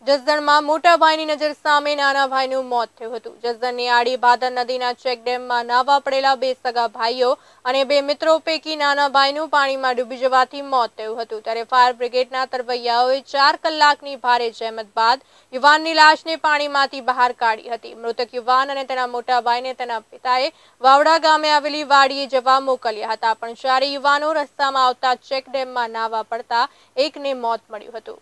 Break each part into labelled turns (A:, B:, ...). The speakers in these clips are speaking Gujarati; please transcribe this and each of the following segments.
A: જસદણમાં મોટા ભાઈની નજર સામે નાના ભાઈનું મોત થયું હતું। જસદણની આડી ભાદર નદીના ચેકડેમમાં નાહવા પડેલા બે સગા ભાઈઓ અને બે મિત્રો પૈકી નાના ભાઈનું પાણીમાં ડૂબી જવાથી મોત થયું હતું। ત્યારે ફાયર બ્રિગેડના તરવૈયાઓએ 4 કલાકની ભારે જહેમત બાદ યુવાનની લાશને પાણીમાંથી બહાર કાઢી હતી। મૃતક યુવાન અને તેના મોટા ભાઈને તેના પિતાએ વાવડા ગામે આવેલી વાડીએ જવા મોકલ્યા હતા, પણ ચારે યુવાનો રસ્તામાં આવતા ચેકડેમમાં નાહવા પડતા એકને મોત મળ્યું હતું।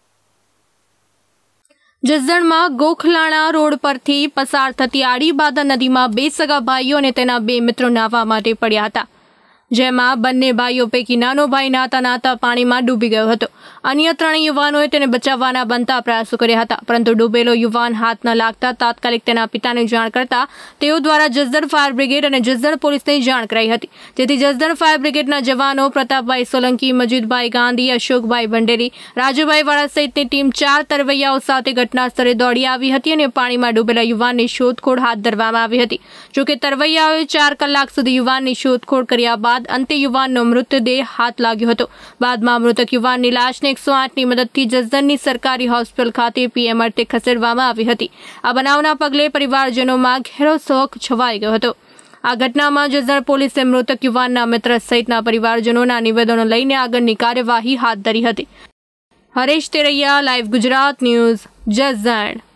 A: જસદણમાં ગોખલાણા રોડ પરથી પસાર થતી આડી ભાદર નદીમાં બે સગા ભાઈઓ અને તેના બે મિત્રો નાહવા માટે પડ્યા હતા, જેમાં બંને ભાઈઓ પૈકી નાનો ભાઈ નાહતા નાહતા પાણીમાં ડૂબી ગયો હતો। અન્ય ત્રણેય યુવાનોએ તેને બચાવવાના બનતા પ્રયાસો કર્યા હતા, પરંતુ ડૂબેલો યુવાન હાથ ન લાગતા તાત્કાલિક તેના પિતાને જાણ કરતા તેઓ દ્વારા જસદણ ફાયર બ્રિગેડ અને જસદણ પોલીસને જાણ કરાઈ હતી, જેથી જસદણ ફાયર બ્રિગેડના જવાનો પ્રતાપભાઈ સોલંકી, મજીદભાઈ ગાંધી, અશોકભાઈ ભંડેરી, રાજુભાઈ વાળા સહિતની ટીમ 4 તરવૈયાઓ સાથે ઘટના સ્થળે દોડી આવી હતી અને પાણીમાં ડૂબેલા યુવાનની શોધખોળ હાથ ધરવામાં આવી હતી। જોકે તરવૈયાઓએ 4 કલાક સુધી યુવાનની શોધખોળ કર્યા બાદ અંતે યુવાનનો મૃતદેહ હાથ લાગ્યો હતો। બાદમાં મૃતક યુવાનની લાશને 108ની મદદથી જસદણની સરકારી હોસ્પિટલ ખાતે પીએમ અર્થે ખસેડવામાં આવી હતી। આ બનાવના પગલે પરિવારજનોમાં ઘેરો શોક છવાઈ ગયો હતો। આ ઘટનામાં જસદણ પોલીસે મૃતક યુવાનના મિત્ર સહિતના પરિવારજનોના નિવેદનો લઈને આગળની કાર્યવાહી હાથ ધરી હતી। Haresh Teraiya, live Gujarat news, Jasdan.